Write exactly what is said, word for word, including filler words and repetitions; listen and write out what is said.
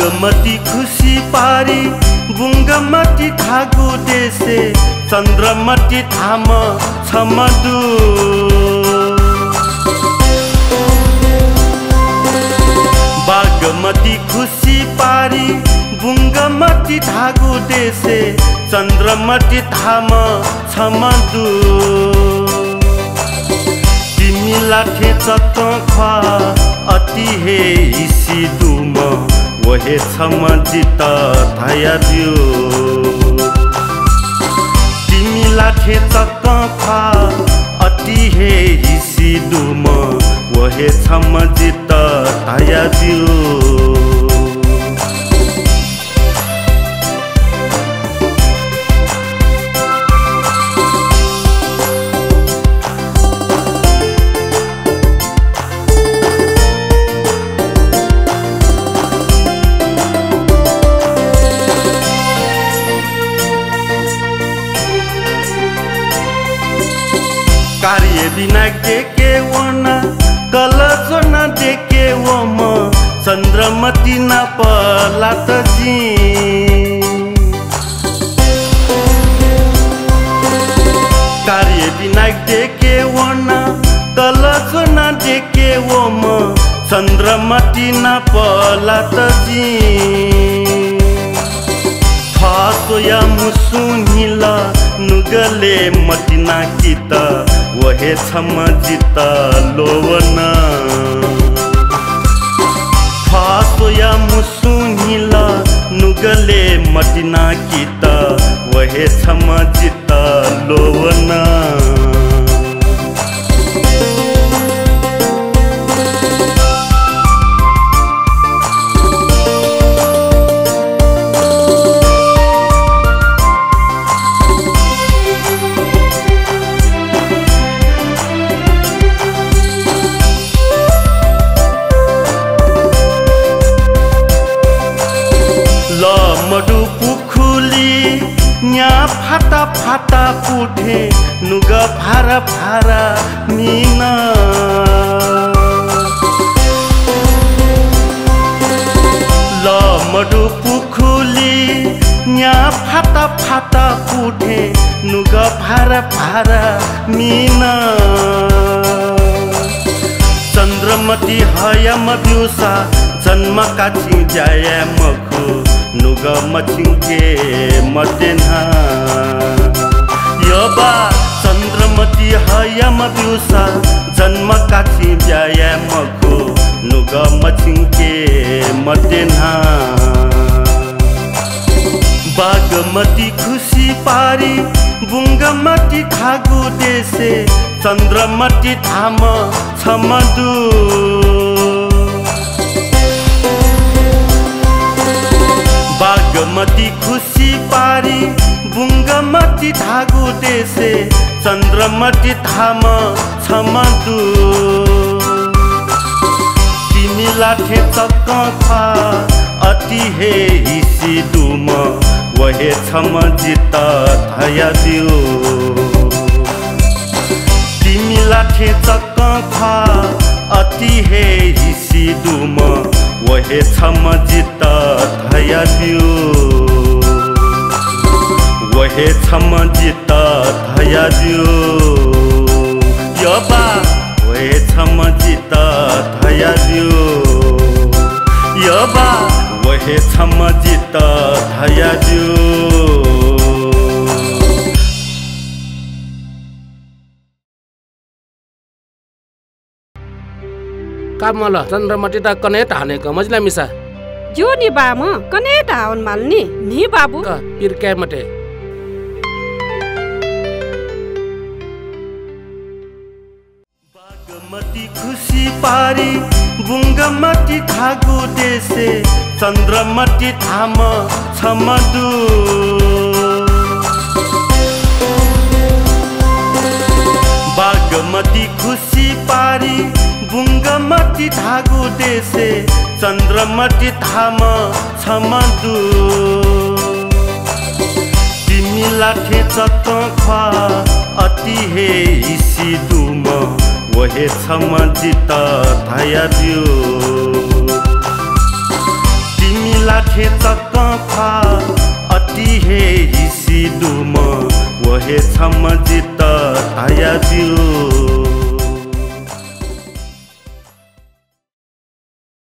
बागमती खुसी पारी बुंगमती थागु देशे चन्द्रमती थाम छमदु बागमती खुसी पारी बुंगमती थागु देशे चन्द्रमती थाम छमदु तिमी लाठे चक खा अति हे इसी दुम वहे छम जित थाया दियो तिमी लाठे चक खा अति हे इसी दुम वहे छम जित थाया दियो कार्य बिना देखे वो न कलश न देखे वो म चंद्रमती न पलात जी कार्य बिना देखे वो न कलश न देखे वो म चंद्रमती न पलात जी फासोया मुसुनिला नुगले मतिना किता वहे छम जित लोवना फासोया मुसुनिला नुगले मतिना किता वहे छम जित लोवना मडु पुखुली न्या फाटा फाटा पुठे नुग भारा भारा मीना ल मडु पुखुली न्या फाटा फाटा पुठे नुग भारा भारा मीना चंद्रमती हयम ब्युसा जन्म काची जाय मखु नुग मचिंके मतेना यबा चंद्रमती हयम ब्युसा जन्म काची जाय मखु नुग मचिंके मतेना बागमती खुसी पारी बुंगमती थागु देशे चंद्रमती थाम छमदु बागमती खुसी पारी बुंगमती थागु देशे चंद्रमती थाम छमदु तिमी लाठे चक खा अति हे इसी दुम वहे छम जित थाया दियो तिमी लाठे चक खा अति हे इसी दुम वहे छम जित थाया दियो वहे छम जित थाया दियो यबा वहे छम जित थाया दियो यबा वहे छम जित थाया दियो कामल चंद्रमती ता कनेट हाने क मजला मिसा जो नि बाम कनेट हावन मालनी नि बाबू का पिर के मटे बागमती खुसी पारी बुंगमती थागु देशे चंद्रमती थाम छमदु बागमती खुसी पारी बुंगमती थागु देशे चंद्रमती थाम छमदु तिमी लाठे चक खा अति हे इसी दुम वहे छम जित थाया दियो तिमी लाठे चक्का अति हे हिसी दुम वहे छम जित ताया दियो